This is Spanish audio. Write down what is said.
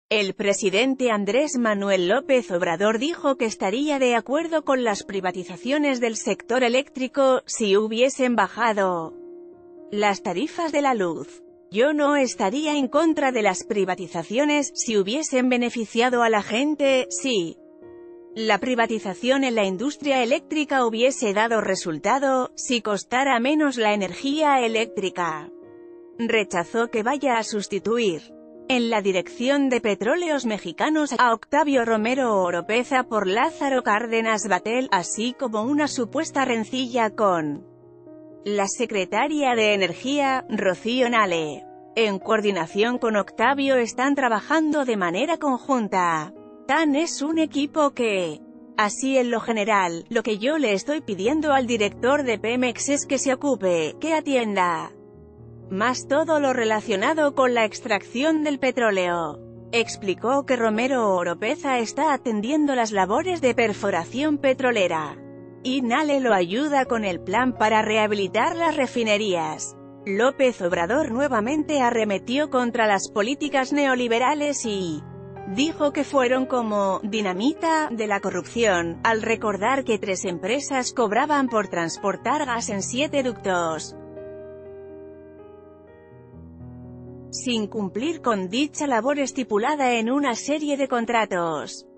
El presidente Andrés Manuel López Obrador dijo que estaría de acuerdo con las privatizaciones del sector eléctrico, si hubiesen bajado las tarifas de la luz. Yo no estaría en contra de las privatizaciones, si hubiesen beneficiado a la gente, sí. La privatización en la industria eléctrica hubiese dado resultado, si costara menos la energía eléctrica. Rechazó que vaya a sustituir en la dirección de Petróleos Mexicanos a Octavio Romero Oropeza por Lázaro Cárdenas Batel, así como una supuesta rencilla con la secretaria de Energía, Rocío Nale. En coordinación con Octavio están trabajando de manera conjunta. TAN es un equipo que, así en lo general, lo que yo le estoy pidiendo al director de Pemex es que se ocupe, que atienda más todo lo relacionado con la extracción del petróleo. Explicó que Romero Oropeza está atendiendo las labores de perforación petrolera, y Nale lo ayuda con el plan para rehabilitar las refinerías. López Obrador nuevamente arremetió contra las políticas neoliberales y dijo que fueron como dinamita de la corrupción, al recordar que 3 empresas cobraban por transportar gas en 7 ductos, sin cumplir con dicha labor estipulada en una serie de contratos.